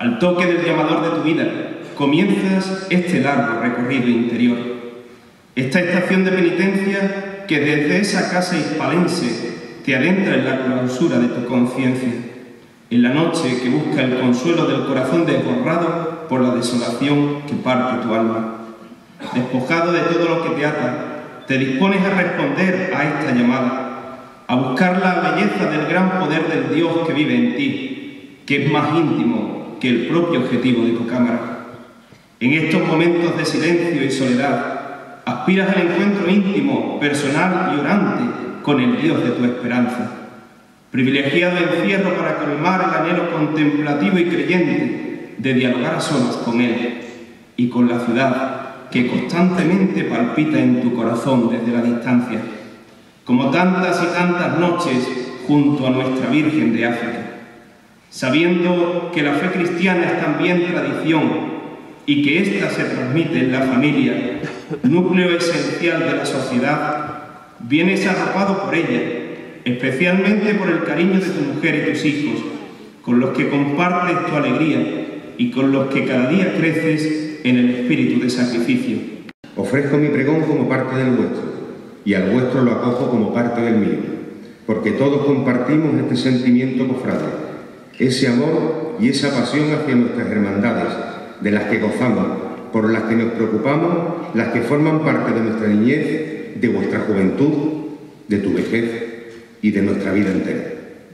Al toque del llamador de tu vida, comienzas este largo recorrido interior. Esta estación de penitencia que desde esa casa hispalense te adentra en la clausura de tu conciencia, en la noche que busca el consuelo del corazón desborrado por la desolación que parte tu alma. Despojado de todo lo que te ata, te dispones a responder a esta llamada, a buscar la belleza del gran poder del Dios que vive en ti, que es más íntimo que el propio objetivo de tu cámara. En estos momentos de silencio y soledad, aspiras al encuentro íntimo, personal y orante con el Dios de tu esperanza. Privilegiado encierro para colmar el anhelo contemplativo y creyente de dialogar a solas con Él y con la ciudad que constantemente palpita en tu corazón desde la distancia, como tantas y tantas noches junto a nuestra Virgen de África. Sabiendo que la fe cristiana es también tradición y que ésta se transmite en la familia, núcleo esencial de la sociedad, vienes arropado por ella, especialmente por el cariño de tu mujer y tus hijos, con los que compartes tu alegría y con los que cada día creces en el espíritu de sacrificio. Ofrezco mi pregón como parte del vuestro, y al vuestro lo acojo como parte del mío, porque todos compartimos este sentimiento cofrade, ese amor y esa pasión hacia nuestras hermandades, de las que gozamos, por las que nos preocupamos, las que forman parte de nuestra niñez, de vuestra juventud, de tu vejez y de nuestra vida entera.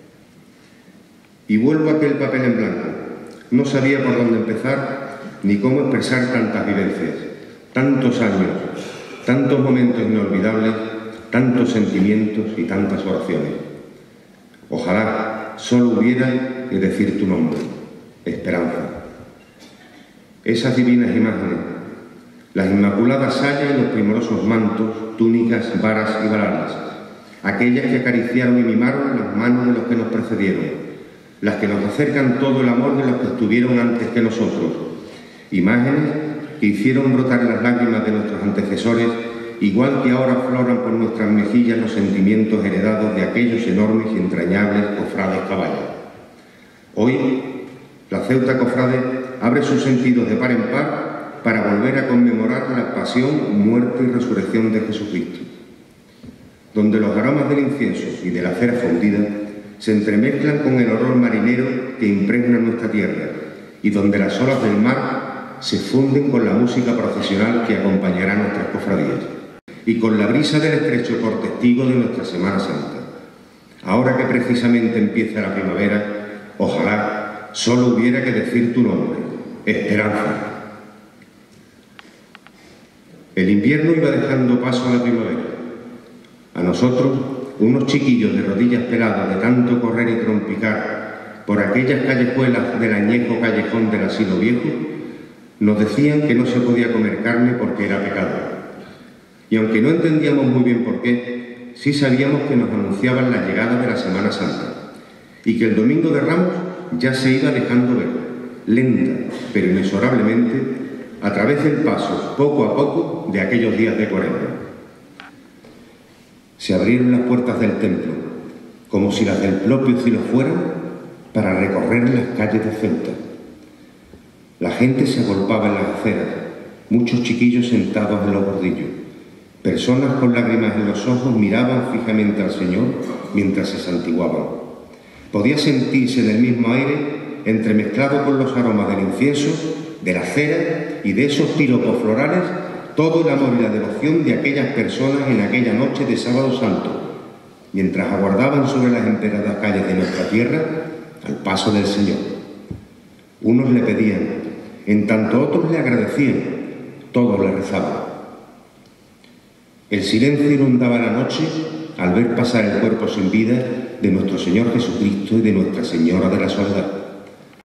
Y vuelvo a aquel papel en blanco. No sabía por dónde empezar ni cómo expresar tantas vivencias, tantos años, tantos momentos inolvidables, tantos sentimientos y tantas oraciones. Ojalá solo hubiera que decir tu nombre, Esperanza. Esas divinas imágenes, las inmaculadas sayas y los primorosos mantos, túnicas, varas y baladas, aquellas que acariciaron y mimaron las manos de los que nos precedieron, las que nos acercan todo el amor de los que estuvieron antes que nosotros, imágenes que hicieron brotar las lágrimas de nuestros antecesores, igual que ahora afloran por nuestras mejillas los sentimientos heredados de aquellos enormes y entrañables cofrades caballos. Hoy, la Ceuta Cofrade abre sus sentidos de par en par para volver a conmemorar la pasión, muerte y resurrección de Jesucristo, donde los aromas del incienso y de la cera fundida se entremezclan con el olor marinero que impregna nuestra tierra y donde las olas del mar se funden con la música procesional que acompañará nuestras cofradías y con la brisa del estrecho por testigo de nuestra Semana Santa. Ahora que precisamente empieza la primavera, ojalá solo hubiera que decir tu nombre, Esperanza. El invierno iba dejando paso a la primavera. A nosotros, unos chiquillos de rodillas peladas de tanto correr y trompicar por aquellas callejuelas del añejo callejón del asilo viejo, nos decían que no se podía comer carne porque era pecado. Y aunque no entendíamos muy bien por qué, sí sabíamos que nos anunciaban la llegada de la Semana Santa y que el Domingo de Ramos ya se iba dejando ver, lenta pero inexorablemente, a través del paso, poco a poco, de aquellos días de Cuaresma. Se abrieron las puertas del templo, como si las del propio cielo fueran, para recorrer las calles de Ceuta. La gente se agolpaba en las aceras, muchos chiquillos sentados en los bordillos. Personas con lágrimas en los ojos miraban fijamente al Señor mientras se santiguaban. Podía sentirse en el mismo aire, entremezclado con los aromas del incienso, de la cera y de esos piropos florales, todo el amor y la devoción de aquellas personas en aquella noche de Sábado Santo, mientras aguardaban sobre las emperadas calles de nuestra tierra al paso del Señor. Unos le pedían, en tanto otros le agradecían, todos le rezaban. El silencio inundaba la noche al ver pasar el cuerpo sin vida de nuestro Señor Jesucristo y de Nuestra Señora de la Soledad.